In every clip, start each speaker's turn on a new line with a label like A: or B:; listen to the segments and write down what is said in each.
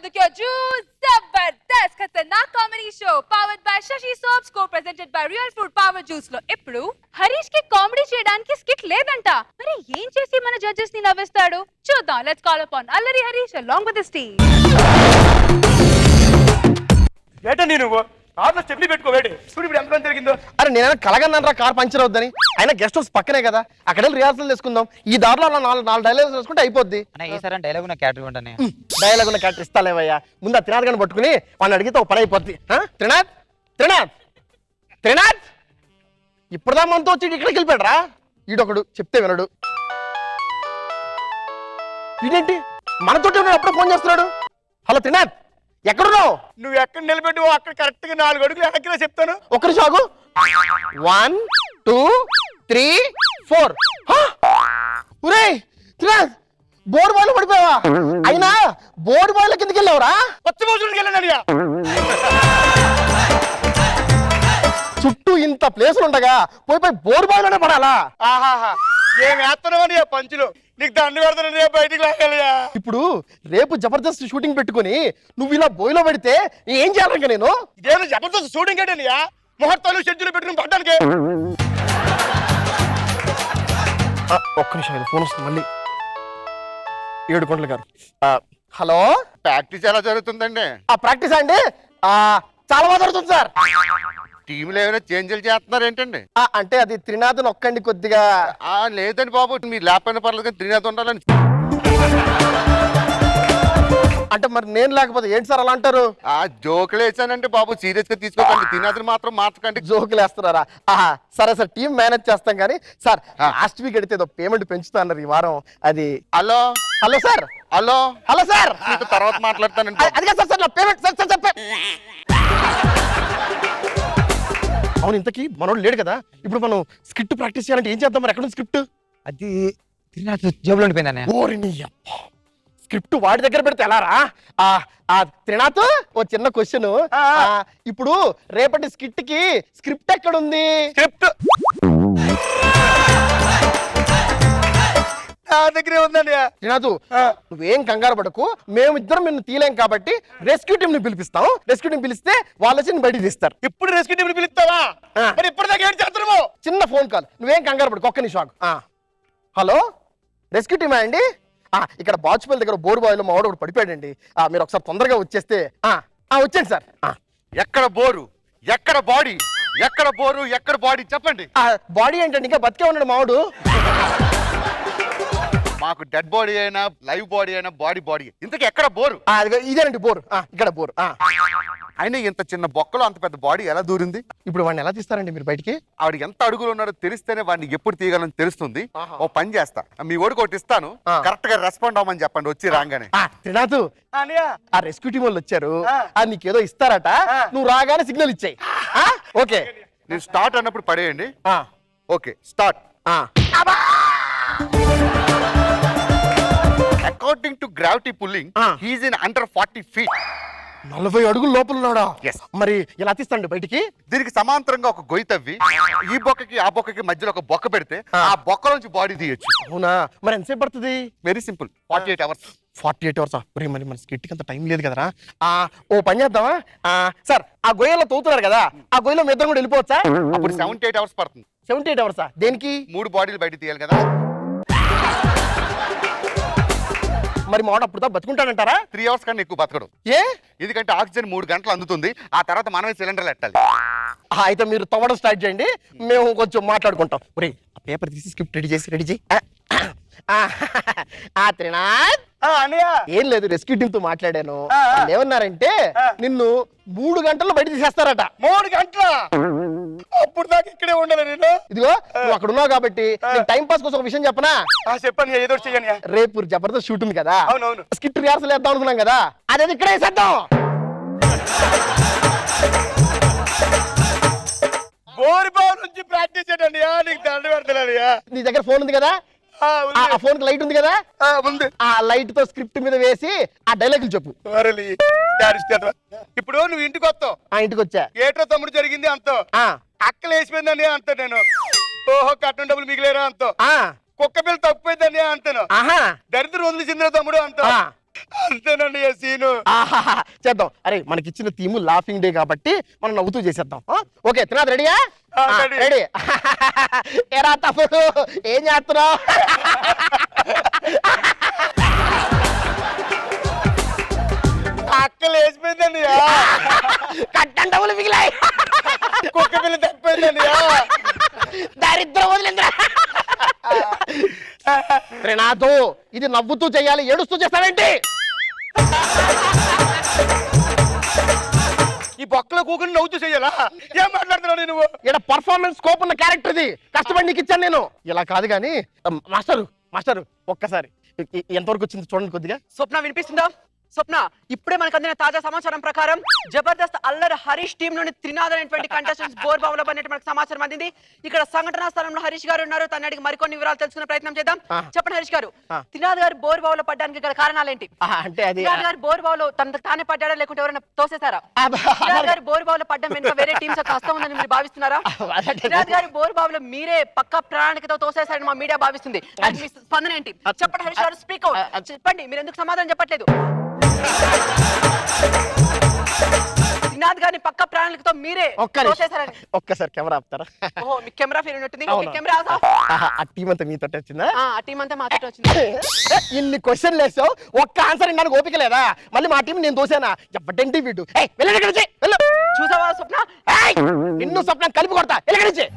A: क्यों जूस जबरदस्त खतरनाक comedy show powered by Shashi Soaps co-presented by Real Fruit Power Juice లో ఇప్పుడు హరీష్ కి కామెడీ చేయడానికి స్కిట్ లేదంట. మరి ఏం చేసి మన జడ్జెస్ ని నవ్విస్తాడు చూద్దాం. లెట్స్ కాల్ అపాన్ అల్లరి Harish along with his team.
B: ఏటండి నువ్వు కార్లో స్టెప్ని పెట్టుకోవేటి చూడు ఇప్పుడు ఎంత జరిగిందో.
C: అరే నేను కలగన్నారా కార్ పంచర్ అవుద్దని. అయినా గెస్ట్ హౌస్ పక్కనే కదా, అక్కడ రిహార్సల్ చేసుకుందాం. ఈ దారిలో నాలుగు డైలాగ్స్ వేసుకుంటే అయిపోద్ది.
D: డైలాగ్ నా క్యాటర్ ఉంటానే
C: డైలాగ్ ఉన్న క్యాటర్ ఇస్తాలేవయ్యా. ముందు ఆ త్రినాథ్ గారిని పట్టుకుని వాడిని అడిగితే ఒక పని అయిపోద్ది. త్రినాథ్ త్రినాథ్ త్రినాథ్ ఇప్పుడుదా మనతో వచ్చి ఇక్కడికి వెళ్ళిపోయాడరా. ఈడొకడు చెప్తే వినడు. ఇదేంటి మనతోటి ఉన్నాడు, అప్పుడు ఫోన్ చేస్తున్నాడు. హలో త్రినాథ్ ఎక్కడున్నావు?
B: నువ్వు ఎక్కడ నిలబెట్టు అక్కడ కరెక్ట్ గా 4 అడుగులు వెనక్కి చెప్తాను.
C: ఒక్కరి సాగు 1 2 3 4. త్రినాథ్ బోర్డు బాయిలో పడిపోయావా? అయినా బోర్డు బాయిల కిందకి వెళ్ళావురా?
B: పచ్చిమోసుడికి వెళ్ళాను.
C: చుట్టూ ఇంత ప్లేసులు ఉండగా పోయి బోర్డు బాయిలోనే పడాలా?
B: ఆహాహా ఏం వేస్తున్నావని పంచులు నీకు దండ పెడతాను బయటికి లాగాలియా.
C: ఇప్పుడు రేపు జబర్దస్త్ షూటింగ్ పెట్టుకుని నువ్వు ఇలా బోయిలో పడితే ఏం చేయాలి? నేను
B: ఇదేమో జబర్దస్త్ షూటింగ్ ఏంటనియా, ముహూర్తాలు షెడ్యూల్ పెట్టుకుని పడ్డానికి.
C: ఒక్క నిమిషం ఫోన్ వస్తుంది మళ్ళీ. 7 గంటల గారు. హలో,
E: ప్రాక్టీస్ ఎలా జరుగుతుందండి?
C: ప్రాక్టీస్ అండి చాలా బాగా జరుగుతుంది సార్.
E: టీంలో ఏమైనా చేంజ్లు చేస్తున్నారు ఏంటండి?
C: అంటే అది త్రినాథ్ నొక్కండి కొద్దిగా.
E: లేదండి బాబు, మీరు లేకపోయినా పర్లేదు కానీ త్రినాథ్ ఉండాలని.
C: అంటే మరి నేను లేకపోతే ఏంటి సార్ అలా అంటారు?
E: జోకులు వేసానంటే బాబు, సీరియస్ గా తీసుకోకండి. త్రినాథ్ మాత్రం మార్చకండి.
C: జోకులు వేస్తున్నారా? సరే సార్, టీం మేనేజ్ చేస్తాం కానీ సార్ లాస్ట్ వీక్ అడిగితే ఏదో పేమెంట్ పెంచుతా అన్నారు ఈ వారం. అది
E: hello
C: hello sir.
E: Hello
C: hello sir,
E: మీతో తర్వాత మాట్లాడతానండి.
C: అది కాదు సార్, పేమెంట్ సార్ సార్ చెప్పే. అవును, ఇంతకీ మనోడు లేడు కదా. ఇప్పుడు మనం స్క్రిప్ట్ ప్రాక్టీస్ చేయాలంటే ఏం చేద్దాం? మరి ఎక్కడ స్క్రిప్ట్?
D: అది జేబులో ఉండిపోయిందనే.
C: స్క్రిప్ట్ వాడి దగ్గర పెడితే ఎలారా? త్రినాథ్ ఓ చిన్న క్వశ్చన్. ఇప్పుడు రేపటి స్కిట్ కి స్క్రిప్ట్ ఎక్కడుంది?
B: స్క్రిప్ట్ నా దగ్గరే ఉందండి.
C: త్రినాథ్ నువ్వేం కంగారు పడకు, మేమిద్దరం నిన్ను తీలేం కాబట్టి రెస్క్యూ టీం ని పిలిపిస్తాం. రెస్క్యూ టీం పిలిస్తే వాళ్ళు వచ్చి బయటికి తీస్తారు.
B: ఇప్పుడు రెస్క్యూ టీం పిలుస్తావా? మరి ఇప్పటిదాకా ఏం చేస్తున్నావు?
C: చిన్న ఫోన్ కాల్, నువ్వేం కంగారు పడకు, ఒక్క నిమిషం. హలో, రెస్క్యూ టీమా అండి? ఇక్కడ బాచుపల్లి దగ్గర బోర్ బాయిలో మా వాడు ఒకటి పడిపోయాడండి. మీరు ఒకసారి తొందరగా వచ్చేస్తే. వచ్చేయండి సార్.
E: ఎక్కడ బోరు, ఎక్కడ బాడీ, ఎక్కడ బోరు, ఎక్కడ బాడీ చెప్పండి.
C: బాడీ ఏంటండి, ఇంకా బతికే ఉన్నాడు మావాడు.
E: మాకు డెడ్ బాడీ అయినా లైవ్ బాడీ అయినా బాడీ ఇంతకీ ఎక్కడ బోరు?
C: ఇదేనండి బోరు, ఇక్కడ బోరు.
E: అయినా ఇంత చిన్న బొక్కలో అంత పెద్ద బాడీ ఎలా దూరింది?
C: ఇప్పుడు వాడిని ఎలా తీస్తారండి మీరు బయటికి?
E: ఆవిడ ఎంత అడుగులు ఉన్నాడో తెలిస్తేనే వాడిని ఎప్పుడు తీయగలని తెలుస్తుంది. ఓ పని చేస్తా, మీ ఓడికి ఒకటి ఇస్తాను, కరెక్ట్ గా రెస్పాండ్ అవ్వమని చెప్పండి వచ్చి రాగానే.
C: త్రినాథ్ ఆ రెస్క్యూ టీం వాళ్ళు వచ్చారు, నీకేదో ఇస్తారట, నువ్వు రాగానే సిగ్నల్ ఇచ్చాయి. ఓకే,
E: నేను స్టార్ట్ అన్నప్పుడు పడేయండి. Okay start. According to gravity pulling he is in under 40 feet.
C: 40 అడుగుల లోపల ఉన్నాడా?
E: Yes.
C: మరి ఎలా తీస్తాండి బయటికి?
E: దీనికి సమాంతరంగా ఒక గొయ్యి తవ్వి ఈ బొక్కకి ఆ బొక్కకి మధ్యలో ఒక బొక్క పెడితే ఆ బొక్క నుంచి బాడీ తీయొచ్చు.
C: అవునా? మరి ఎంతసేపు పడుతుంది?
E: Very simple, 48 hours.
C: 48 hours? మరి మన స్కిట్కి అంత టైం లేదు కదరా. ఓ పని చేద్దామా సార్, ఆ గొయ్యలో తవ్వుతున్నారు కదా, ఆ గొయ్యలో మీ ఇద్దరు కూడా వెళ్ళిపోవచ్చా?
E: అప్పుడు 78 hours పడుతుంది.
C: 78 hours? దేనికి?
E: 3 బాడీలు బయట తీయాలి కదా.
C: మరి మా వాడు అప్పుడు బతుకుంటాడంటారా?
E: 3 hours కన్నా ఎక్కువ బతకడు.
C: ఏ?
E: ఎందుకంటే ఆక్సిజన్ 3 గంటలు అందుతుంది, ఆ తర్వాత మనమే సిలిండర్లు ఎట్టాలి.
C: అయితే మీరు తవ్వడం స్టార్ట్ చేయండి, మేము కొంచెం మాట్లాడుకుంటాం. ఒరే ఆ పేపర్ తీసి స్క్రిప్ట్ రెడీ చేయి. త్రినాథ్ ఏం లేదు, రెస్క్యూ టీమ్ తో మాట్లాడాను. ఏమన్నారంటే నిన్ను 3 గంటల్లో బయట తీసేస్తారట.
B: 3 గంటల? అప్పుడు దాకా ఇక్కడే ఉండాలి నేను.
C: ఇదిగో నువ్వు అక్కడ ఉన్నావు కాబట్టి టైం పాస్ కోసం ఒక విషయం చెప్పనా?
B: చెప్పండి, ఏదో చెయ్యని.
C: రేపు జబర్దస్త్ షూట్ ఉంది కదా,
B: అవునవును,
C: స్కిట్ రిహార్సల్ వేద్దాం అనుకున్నాం కదా, అదే ఇక్కడే వేసేద్దాం.
B: బోర్ బాల్ నుంచి ప్రాక్టీస్ చేయండి. నీకు దండ పెడతానయ్యా.
C: నీ దగ్గర ఫోన్ ఉంది కదా, ఆ ఫోన్ కి లైట్ ఉంది కదా,
B: ఉంది.
C: ఆ లైట్ తో స్క్రిప్ట్ మీద వేసి ఆ డైలాగులు చెప్పు.
B: ఇప్పుడు నువ్వు ఇంటికి వస్తావు.
C: ఇంటికి వచ్చా,
B: ఏటో తమ్ముడు జరిగింది అంతో, అక్కలు వేసిపోయిందని అంత నేను. ఓహో కట్నం డబ్బులు మిగిలేరా అంతో, కుక్క పిల్ల తప్పిపోయిందని అంటాను. దరిద్రం వదిలి చెందిన తమ్ముడు అంత. అంతేనండి సీను.
C: చేద్దాం. అరే మనకి ఇచ్చిన థీమ్ లాఫింగ్ డే కాబట్టి మనం నవ్వుతూ చేసేద్దాం. ఓకే త్రినాథ్ రెడీయా? రెడీ. ఏరా తమ్ముడు ఏం చేస్తున్నావు?
B: అక్క లేచిపోయిందండి.
C: కట్టం డబ్బులు మిగిలాయి.
B: కుక్క పిల్ల తప్పిపోయిందండి.
C: దారిద్రం వదిలిందిరా. త్రినాథ్ ఇది నవ్వుతూ చేయాలి, ఏడుస్తూ చేస్తావేంటి?
B: ఈ బొక్కలో కూకుని నవ్వుతూ చెయ్యాలా? ఏం మాట్లాడుతున్నావు నువ్వు?
C: ఇక్కడ పర్ఫార్మెన్స్ స్కోప్ ఉన్న క్యారెక్టర్ ఇది, కష్టపడి నీకు ఇచ్చాను నేను. ఇలా కాదు కానీ మాస్టరు ఒక్కసారి ఎంతవరకు వచ్చింది చూడండి కొద్దిగా.
F: స్వప్న వినిపిస్తుందా? స్వప్న, ఇప్పుడే మనకు అందిన తాజా సమాచారం ప్రకారం జబర్దస్త్ అల్లరి హరీష్ టీం నుండి త్రినాథ్ అనేటువంటి కంటెస్టెంట్స్ బోర్ బావులో పడినట్టు మనకు సమాచారం అందింది. ఇక్కడ సంఘటనా స్థలంలో హరీష్ గారు ఉన్నారు. తన అడిగి మరికొన్ని వివరాలు తెలుసుకునే ప్రయత్నం చేద్దాం. చెప్పండి హరీష్ గారు, త్రినాథ్ గారు బోర్ బావులో పడ్డానికి గల కారణాలు ఏంటి?
C: అంటే అది
F: త్రినాథ్ గారు బోర్ బావులో తానే పడ్డాడా లేకుంటే ఎవరైనా తోసేశారా? త్రినాథ్ గారు బోర్ బావులో పడ్డం వెనుక వేరే టీమ్స్ హస్తం ఉందని మీరు భావిస్తున్నారా? త్రినాథ్ గారు బోర్ బావులో మీరే పక్కా ప్రణాళికతో తోసేశారని మా మీడియా భావిస్తుంది. మీ స్పందన ఏంటి? చెప్పండి హరీష్ గారు, స్పీక్ అవుట్. చెప్పండి, మీరు ఎందుకు సమాధానం చెప్పట్లేదు? త్రినాథ్ గారిని పక్క ప్రణాళికతో మీరే తోసేశారని.
C: ఒక్కసారి కెమెరా ఆపుతారా?
F: ఓహో, మీ కెమెరా ఫెయిల్ ఉన్నట్టుంది. Okay, camera off.
C: ఆ టీం అంతా మీతో వచ్చిందా?
F: ఆ టీం అంతా మాతో వచ్చింది.
C: ఇన్ని క్వశ్చన్లు వేసావు, ఒక్క ఆన్సర్ నాకు ఓపిక లేదా? మళ్ళీ మా టీం నేను దోసానా? చెప్పండి వీడు.
F: చూసావా స్వప్న?
C: నిన్ను స్వప్న కలిపి కొడతా. వెళ్ళి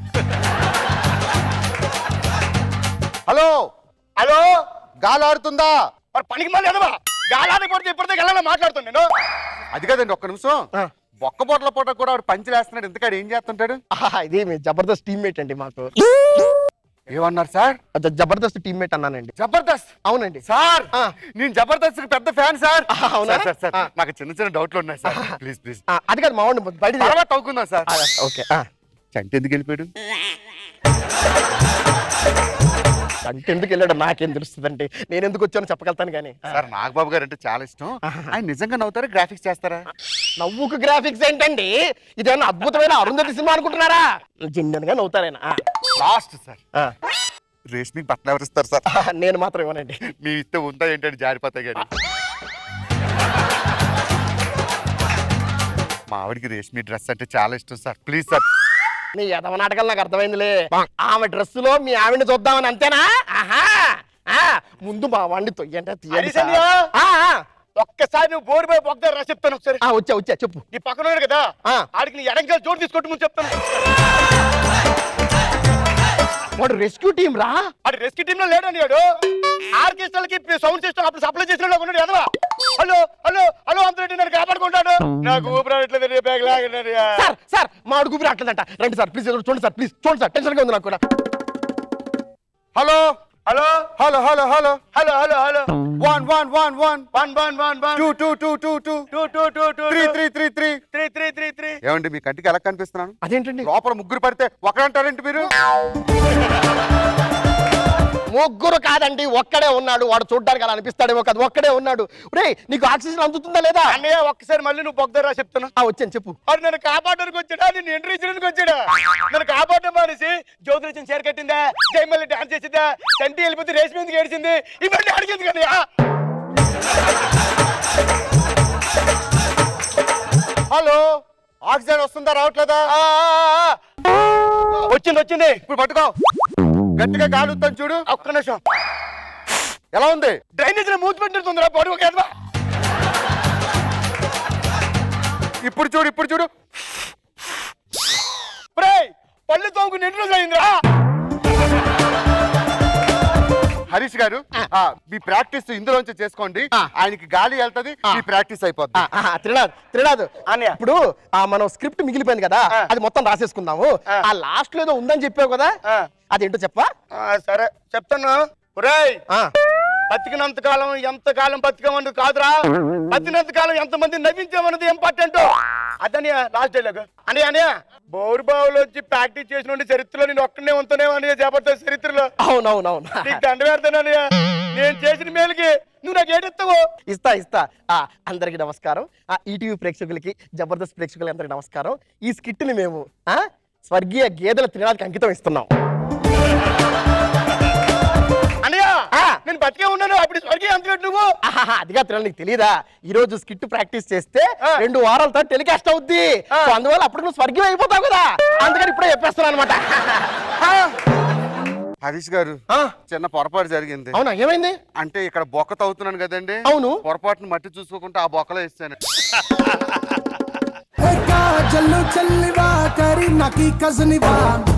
E: హలో
B: హలో,
E: గాలి ఆడుతుందా?
B: మరి పనికి మళ్ళీ ఎదవా గాలాన్ని కొడితే ఇప్పటికే గల్లా మాట్లాడుతాను నేను.
E: అది కదండి, ఒక్క నిమిషం. బొక్క బొట్ల పూట కూడా వాడు పంచులేస్తున్నాడు. ఎందుకంటే ఏం చేస్తుంటాడు?
C: ఇది మీ జబర్దస్త్ టీమ్మేట్ అండి. మాకు
E: ఏమన్నారు సార్?
C: జబర్దస్త్ టీమ్మేట్ అన్నానండి.
E: జబర్దస్త్?
C: అవునండి
E: సార్, నేను జబర్దస్త్ పెద్ద ఫ్యాన్ సార్.
C: అవునా?
E: సార్ నాకు చిన్న చిన్న డౌట్లు ఉన్నాయి సార్. Please please.
C: అది కాదు మా వాడిని బయట
E: తర్వాత అవుకుందాం సార్.
C: ఓకే.
E: చంటి ఎందుకు వెళ్ళిపోయాడు?
C: అంటే ఎందుకు వెళ్ళాడు నాకేం తెలుస్తుందండి. నేను ఎందుకు వచ్చానో చెప్పగలుగుతాను కానీ.
E: సార్ నాగబాబు గారు అంటే చాలా ఇష్టం. ఆయన నిజంగా నవ్వుతారా, గ్రాఫిక్స్ చేస్తారా?
C: నవ్వుకు గ్రాఫిక్స్ ఏంటండి? ఇదేమన్నా అద్భుతమైన అరుంధతి సినిమా అనుకుంటున్నారా? జెన్యున్గా నవ్వుతారైనా.
E: లాస్ట్ సార్, రేష్మికి బట్టలు ఎవరు ఇస్తారు సార్?
C: నేను మాత్రం ఇవ్వనండి.
E: మీ ఇస్తే ఉందా ఏంటంటే జారిపోతాయి కానీ. మా ఆవిడికి రేష్మి డ్రెస్ అంటే చాలా ఇష్టం సార్. Please sir.
C: నీ యదవ నాటకాలు నాకు అర్థమైందిలే. ఆమె డ్రెస్ లో మీ ఆవిడని చూద్దామని అంతేనా? ముందు మా వాడిని తొయ్యండి.
B: ఒక్కసారి నువ్వు బోర్ పోయి పొక్క రా చెప్తాను. ఒకసారి
C: వచ్చా చెప్పు.
B: నీ పక్కన ఉన్నాడు కదా, ఆడికి నీ ఎడంకాలు జోడు తీసుకుంటూ ముందు చెప్తాను.
C: వాడు రెస్క్యూ టీం రా.
B: ఆడు రెస్క్యూ టీమ్ లో లేడని వాడు. ఆర్కెస్ట్రాలకి సౌండ్ సిస్టమ్ అప్పుడు సప్లై చేసిన ఉన్నాడు ఎదవా. హలో హలో హలో అంతటి నన్ను కాపాడుకుంటాడు. నాకు ఊపిరాడట్లేదు. బ్యాగ్ లాగండి
C: సార్. మా ఆడు ఊపిరి అట్లేదంట. రండి సార్ ప్లీజ్ చూడండి సార్. ప్లీజ్ చూడండి సార్, టెన్షన్ గా ఉంది నాకు కూడా.
E: Hello
B: hello
E: hello hello hello
B: hello hello hello
E: 1 1 1 1
B: 1 1 1 1
E: 2 2 2 2 2
B: 2 2 2 2
E: 3 3 3 3
B: 3 3 3 3.
E: ఏమండి మీ కంటికి ఎలా కనిపిస్తున్నాను?
C: అదేంటండి
E: లోపల ముగ్గురు పడితే ఒకరంటారేంటి మీరు?
C: ముగ్గురు కాదండి, ఒక్కడే ఉన్నాడు. వాడు చూడ్డానికి అలా అనిపిస్తాడేమో కాదు, ఒక్కడే ఉన్నాడు. రే నీకు ఆక్సిజన్ అందుతుందా లేదా?
B: అన్నయ్య ఒక్కసారి మళ్ళీ నువ్వు పొగ్గరా చెప్తాను.
C: వచ్చాను చెప్పు.
B: అది నన్ను కాపాడడానికి వచ్చాడా, నిన్ను ఎంట్రీ ఇచ్చడానికి వచ్చాడా? నన్ను కాపాడడం మానేసి జ్యోతులు వచ్చిన చీర కట్టిందా, జైమల్లి డాన్స్ చేసిందా, చంటి వెళ్ళిపోతే రేసి ఎందుకు ఏడిచింది, ఇవన్నీ అడిగింది కదా.
E: హలో, ఆక్సిజన్ వస్తుందా రావట్లేదా?
B: వచ్చింది.
E: ఇప్పుడు పట్టుకో, గట్టిగా గాలి వస్తాను చూడు.
B: ఒక్క నిమిషం.
E: ఎలా ఉంది?
B: డ్రైనేజ్ మూతి పెట్టింది రా పొడి. ఒక
E: ఇప్పుడు చూడు.
B: పళ్ళు తోముకుని ఎన్ని రోజులు అయిందిరా?
E: హరీష్ గారు, మీ ప్రాక్టీస్ ఇందులోంచి చేసుకోండి. ఆయనకి గాలి వెళ్తది, మీ ప్రాక్టీస్ అయిపోద్ది.
C: త్రినాథ్ ఇప్పుడు మనం స్క్రిప్ట్ మిగిలిపోయింది కదా, అది మొత్తం రాసేసుకుందాము. ఆ లాస్ట్ లో ఏదో ఉందని చెప్పావు కదా, అదేంటో చెప్పా.
B: సరే చెప్తాను. బతికినంత కాలం ఎంతకాలం బతికమన్నది కాదురా, బతికినంత కాలం ఎంతమంది నవ్వించామన్నది ఇంపార్టెంట్. అదనియా లాస్ట్ డైలాగ్. అని బోరు బావులో వచ్చి ప్రాక్టీస్ చేసిన చరిత్రలో నేను ఒక్కనే ఉంటున్నావు అని జబర్దస్త్ చరిత్రలో.
C: అవునవునవును.
B: నీకు దండ పెడతానయ్యా, నేను చేసిన మేలుకి నువ్వు నాకు ఏడిస్తావు.
C: ఇస్తా. అందరికి నమస్కారం. ఈటీవీ ప్రేక్షకులకి, జబర్దస్త్ ప్రేక్షకులకి అందరికి నమస్కారం. ఈ స్కిట్ ని మేము స్వర్గీయ గేదెల త్రినాథ్కి అంకితం ఇస్తున్నాం.
B: అన్నయ్య నేను నేను బతికే ఉన్నాను అప్పుడు స్వర్గీయ అంత నువ్వు
C: అదిగా తినాలి, నీకు తెలీదా? ఈ రోజు స్కిట్ ప్రాక్టీస్ చేస్తే 2 వారాల తర్వాత టెలికాస్ట్ అవుద్ది. సో అందువల్ల అప్పుడు నువ్వు స్వర్గీయం అయిపోతావు కదా, అందుకని ఇప్పుడే చెప్పేస్తున్నాను అనమాట.
E: హరీష్ గారు చిన్న పొరపాటు జరిగింది.
C: అవునా, ఏమైంది?
E: అంటే ఇక్కడ బొక్క తవ్వుతున్నాను కదండి.
C: అవును.
E: పొరపాటును మట్టి చూసుకోకుండా ఆ బొక్కలో ఇస్తాను.
G: జల్లు చల్లివా కరి నకి కజనివా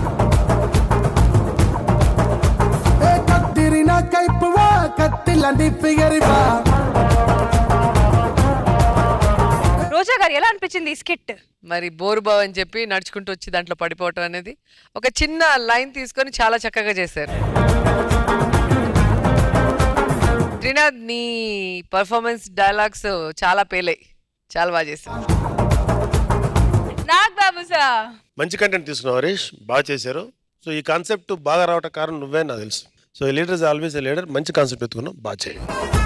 G: కత్తిరిన కైపువా కత్తిలండి ఫిగరివా.
A: రోజా గారు ఎలా అనిపించింది ఈ స్కిట్?
H: మరి బోరుబావ్ అని చెప్పి నడుచుకుంటూ వచ్చి దాంట్లో పడిపోవటం అనేది ఒక చిన్న లైన్ తీసుకొని చాలా చక్కగా చేశారు. త్రినాథ్, నీ పర్ఫార్మెన్స్ డైలాగ్స్ చాలా పేలై, చాలా బాగా చేశారు.
A: నాగ్ బాబు సార్
I: మంచి కంటెంట్ తీసుకున్నావు హరీష్, బాగా చేశారు. సో ఈ కాన్సెప్ట్ బాగా రావటం కారణం నువ్వే నాకు తెలుసు. So leader is always a leader. మంచి కాన్సెప్ట్ ఎత్తుకున్నావు, బాగా చేయాలి.